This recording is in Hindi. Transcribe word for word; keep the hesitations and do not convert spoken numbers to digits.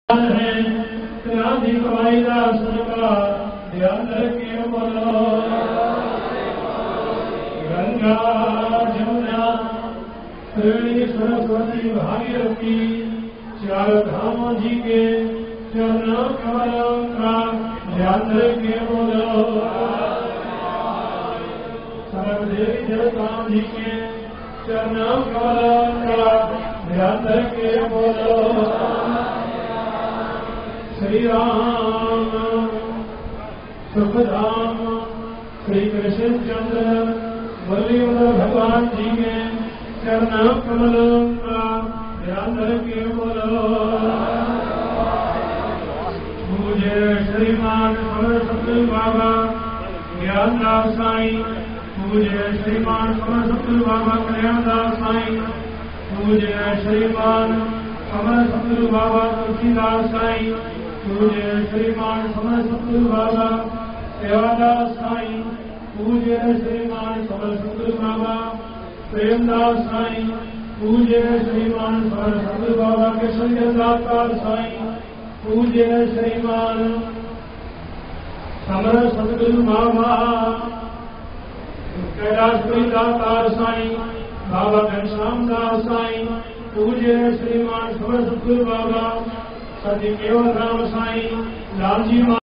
है क्रांति कमाई का सुनका ध्यान रखे बोलो। गंगा जमुना त्रिवेणी सरस्वती भागीरथी चार धामों जी के चरणों कमलों का ध्यान रखे बोलो। सर्वदेवी देवताओं जी के चरणों कमलों का ध्यान रखे बोलो। श्री राम सुखधाम श्री कृष्ण चंद्र वल्लभ भगवान जी के चरणों कमलों का ध्यान रखे बोलो। मुझे श्रीमान समर सतगुरु बाबा ज्ञानदास साईं, मुझे श्रीमान समर सतगुरु बाबा कल्याणदास साईं, मुझे श्रीमान समर सतगुरु बाबा तुलसीदास साईं, मुझे श्रीमान समर सतगुरु बाबा सेवादास साईं, मुझे श्रीमान समर सतगुरु बाबा प्रेमदास साईं, मुझे श्रीमान समर सतगुरु बाबा केशवदास साईं, मुझे श्रीमान समर सतगुरु बाबा कैलाशपुरी दातार साईं, बाबा घनश्याम दास साईं, मुझे श्रीमान समर सतगुरु बाबा सती केवल राम साईं, लालजी